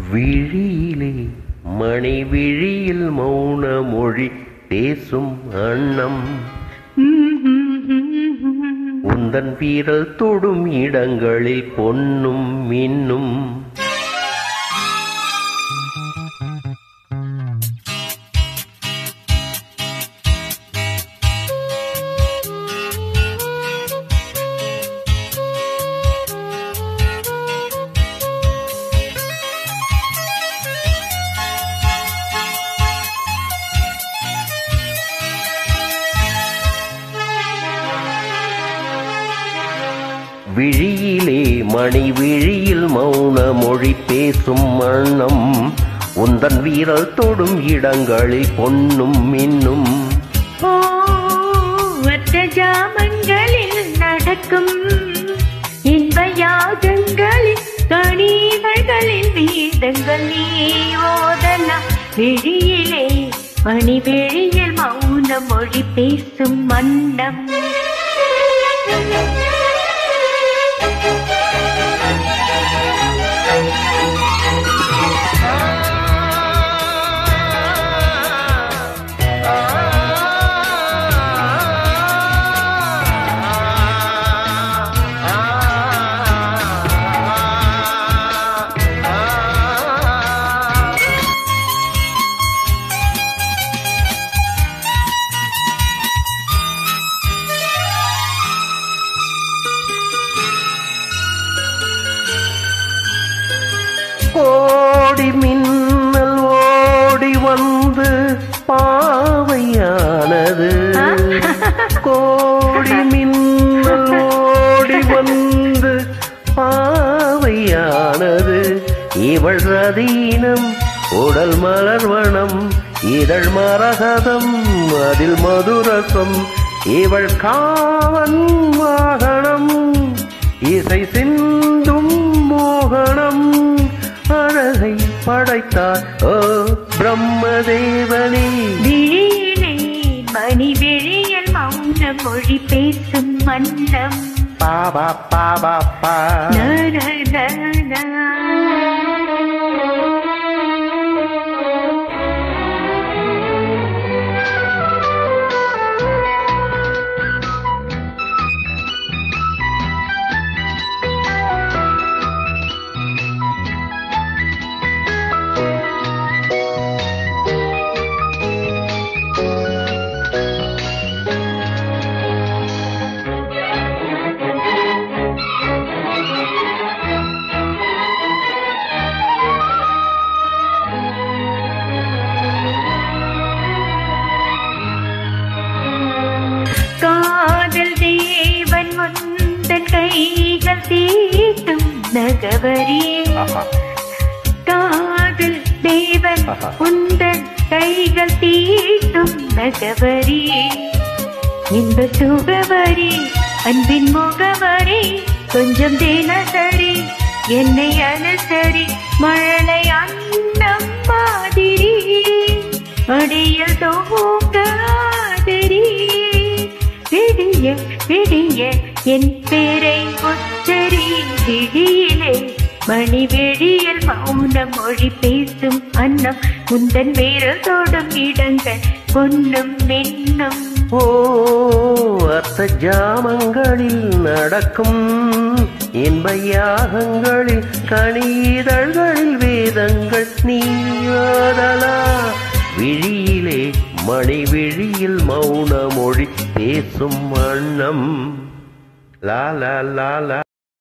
விழியிலே மணி விழியில் மௌன மொழி பேசும் அன்னம் உந்தன் வீரல் தொடும் இடங்களில் பொன்னும் மின்னும் விழியிலே மணி விழியில் மௌன மொழி பேசும் மன்னம் உந்தன் வீரல் தொடும் இடங்களில் பொன்னும் மின்னும் ஜாமங்களில் நடக்கும் இன்ப யாகங்களில் கனிகளில் வேதங்கள் நீ ஓதலாம் விழியிலே மணி விழியில் மௌன மொழி பேசும் மன்னம் கோடி மின்னல் ஓடி வந்து பாவையானது கோடி மின்னல் ஓடி வந்து பாவையானது இவள் ரதீனம் உடல் மலர்வனம் இதழ் மரகதம் அதில் மதுரசம் இவள் காவன் வாகனம் இசை சிந்தும் மோகனம் அழகை படைத்தார் ஓ பிரம்மதேவனே விழியிலே மணி விழியில் மௌன மொழி பேசும் மன்னம் பாபா பாபா பா கைகள் தீட்டும் நகவரி காதல் தேவன் உந்தன் கைகள் தீட்டும் நகவரி இந்த சுகவரி அன்பின் முகவரி கொஞ்சம் தினசரி என்னை அனுசரி மழலை அன்னம் மாதிரி அடியில் தூங்காதரி விடிய விடிய என் பேரை உச்சரி விழியிலே மணி விழியில் மௌன மொழி பேசும் அன்னம் உந்தன் வீரல் தொடும் இடங்கள் பொன்னும் மின்னும் ஓ அர்த்த ஜாமங்களில் நடக்கும் இன்ப யாகங்களில் கனிதழ்களில் வேதங்கள் நீ ஓதலா விழியிலே மணி விழியில் மௌன மொழி பேசும் வண்ணம் லா லா லா லா